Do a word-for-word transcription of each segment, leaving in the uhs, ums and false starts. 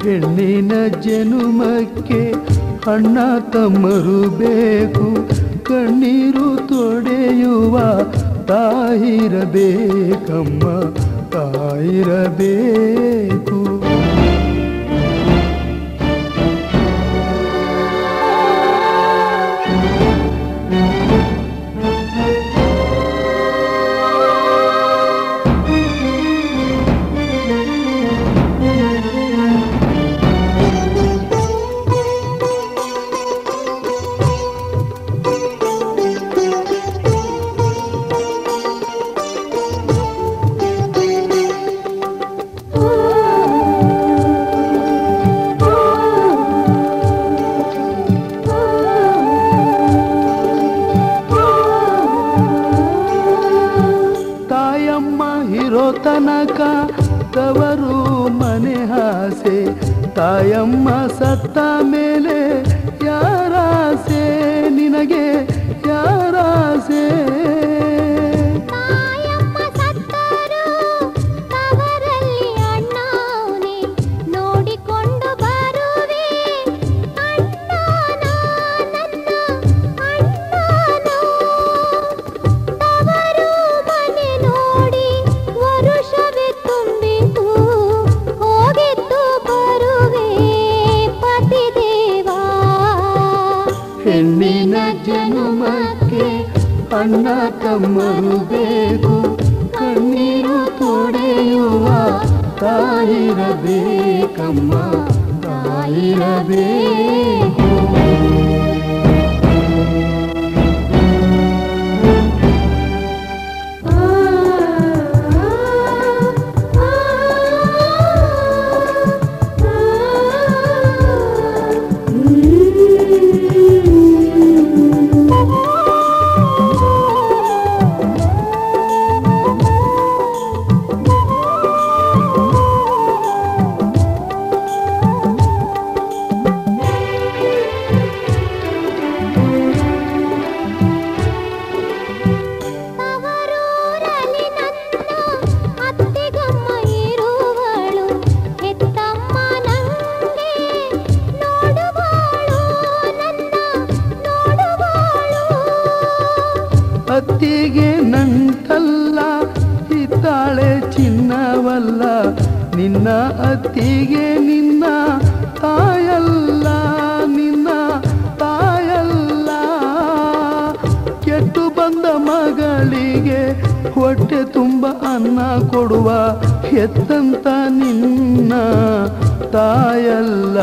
ಹೆಣ್ಣಿನ ಜನುಮಕ್ಕೆ ಅಣ್ಣ ತಮ್ಮರು ಬೇಕು, ಕಣ್ಣೀರು ತೊಡೆಯುವ ತಾಯಿರಬೇಕಮ್ಮ ತಾಯಿರಬೇಕು. ತನಕ ತವರು ಮನೆ ಆಸೆ, ತಾಯಮ್ಮ ಸತ್ತ ಮೇಲೆ ಯಾರಾಸೆ ನಿನಗೆ ಯಾರಾಸೆ? ತಾಯಮ್ಮ ಸತ್ತರು ತವರಲ್ಲಿ ಅಣ್ಣನೇ ನೋಡಿಕೊಂಡು ಬರುವೆ, ಅಣ್ಣನ ನನ್ನ ಅಣ್ಣನು ತವರು ಮನೆ ನೋಡಿ ವರುಷವೇ ತುಂಬಿತು, ಹೋಗಿದ್ದು ಬರುವೆ ಪತಿದೇವಾ. ಹೆಣ್ಣಿನ ಜನುಮಕ್ಕೆ ಅಣ್ಣ ತಮ್ಮರು ಬೇಕು, ಕಣ್ಣೀರು ತೊಡೆಯುವ ತಾಯಿರಬೇಕಮ್ಮ ತಾಯಿರಬೇಕು. ಅತ್ತಿಗೆ ನಂಟಲ್ಲ ಇದ್ದಾಳೆ ಚಿನ್ನವಲ್ಲ, ನಿನ್ನ ಅತ್ತಿಗೆ ನಿನ್ನ ತಾಯಲ್ಲ ನಿನ್ನ ತಾಯಲ್ಲ. ಕೆಟ್ಟು ಬಂದ ಮಗಳಿಗೆ ಹೊಟ್ಟೆ ತುಂಬ ಅನ್ನ ಕೊಡುವ ಹೆತ್ತಂತ ನಿನ್ನ ತಾಯಲ್ಲ.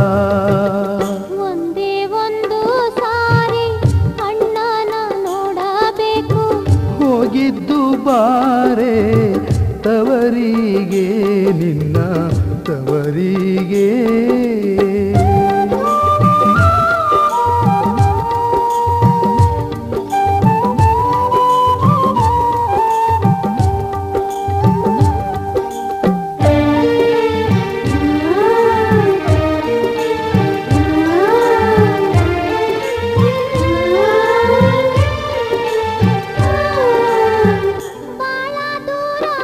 ಹೋಗಿದ್ದು ಬಾರೆ ತವರಿಗೆ ನಿನ್ನ ತವರಿಗೆ.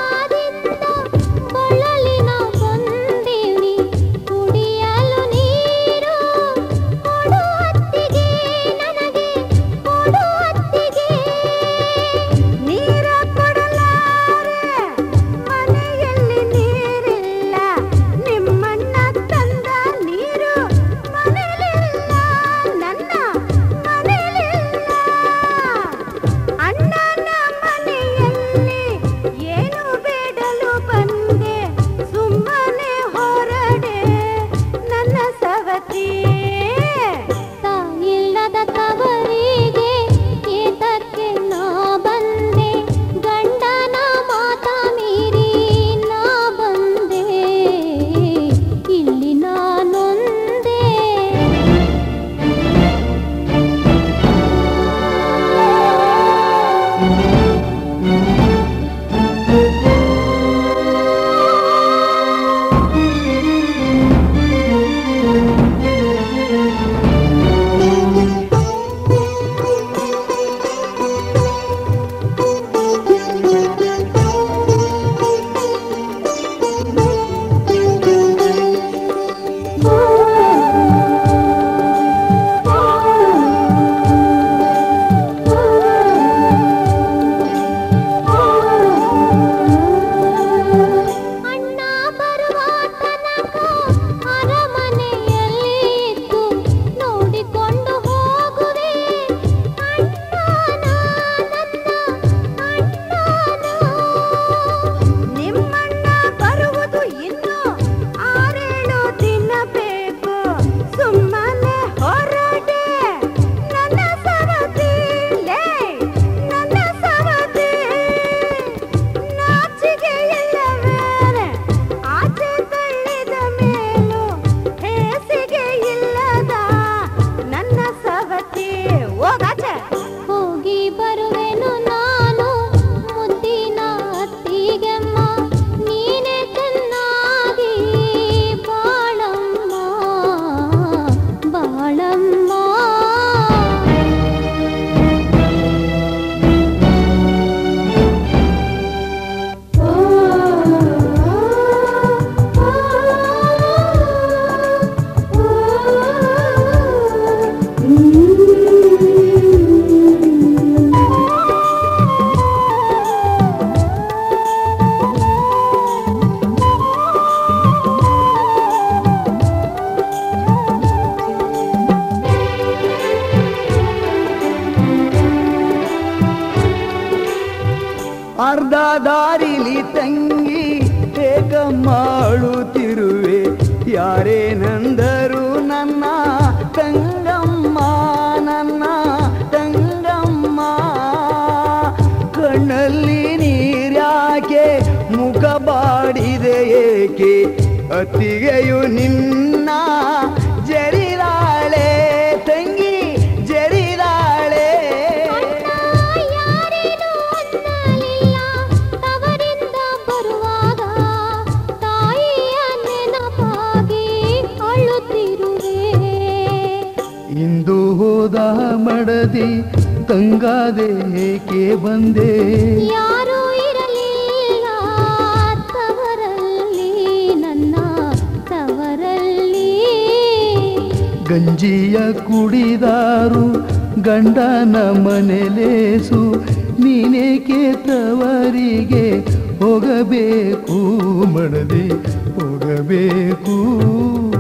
ಕುಡಿಯಲು ನೀ ಯಾರೇನಂದರು ನನ್ನ ತಂಗಮ್ಮ ನನ್ನ ತಂಗಮ್ಮ ಕಣ್ಣಲ್ಲಿ ನೀರ್ಯಾಕೆ ಮುಖ ಬಾಡಿದೆ ಏಕೆ ಅತ್ತಿಗೆಯು ನಿನ್ನ ಜರಿದಾಳೆ ತಂಗಿ ಜರಿದಾಳೆ ಯಾರೇನು ಅನ್ನಲಿಲ್ಲ ತವರಿಂದ ಬರುವಾಗ ತಾಯಿಯ ನೆನಪಾಗಿ ಅಳುತ್ತಿರುವೆ ಇಂದು ಹೋದ ಮಡದಿ ತಂಗಾದೆ ಏಕೆ ಬಂದೆ ಯಾರೂ ಇರಲಿಲ್ಲ ತವರಲ್ಲಿ ನನ್ನ ತವರಲ್ಲಿ ಗಂಜಿಯ ಕುಡಿದಾರು ಗಂಡನ ಮನೆಲೇಸು ನೀನೇಕೆ ತವರಿಗೆ ಹೋಗಬೇಕು ಮಡದಿ ಹೋಗಬೇಕು